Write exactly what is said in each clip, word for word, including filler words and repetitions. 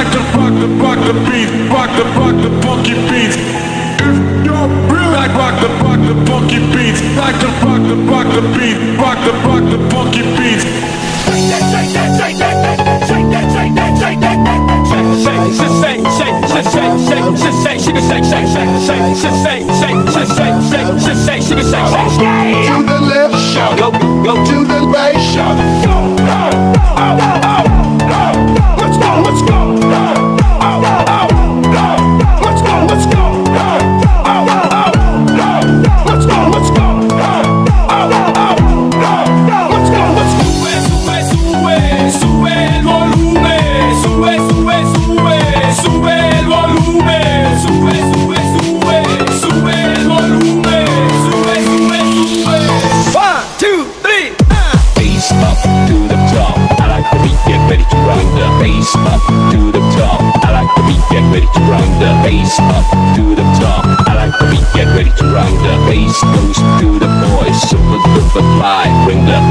like to rock the rock the beat, rock the rock the funky beats. If you're real, like rock the rock the funky beats, like to rock the rock the beat, rock the rock the funky beats. Shake that, shake that, shake that, shake that, shake that, shake that, shake, shake, shake, shake, shake, shake, shake, shake, she can shake, shake, shake, shake, shake, shake, shake, shake, shake, shake, shake, she can shake, shake, shake. To the left, shout, go, go to the right, shout, go, go, oh, oh, oh, let's go, let's go, oh, oh, oh, let's go, let's go, oh, oh, oh, let's go, let's go, oh, oh, oh, let's go, let's go. Sube, sube, sube el volumen, sube, sube, sube, sube el volumen, sube, sube, sube, sube el volumen, sube, sube, sube. One, two, three, uh. Bass up to the top, I like the beat, get ready to rock the bass up to the top, I like the beat, get ready to rock the bass up to the top, I like the beat, get ready to rock the bass goes to the boys, super duper fly, bring the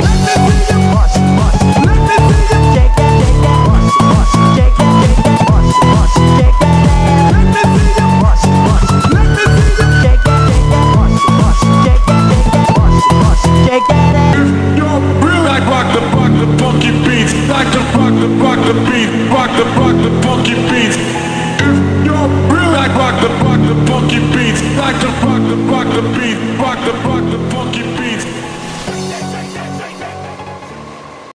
like to rock the rock the beat, rock the rock the funky beats. If you're real, like rock the rock the funky beats, like to rock the rock the beat.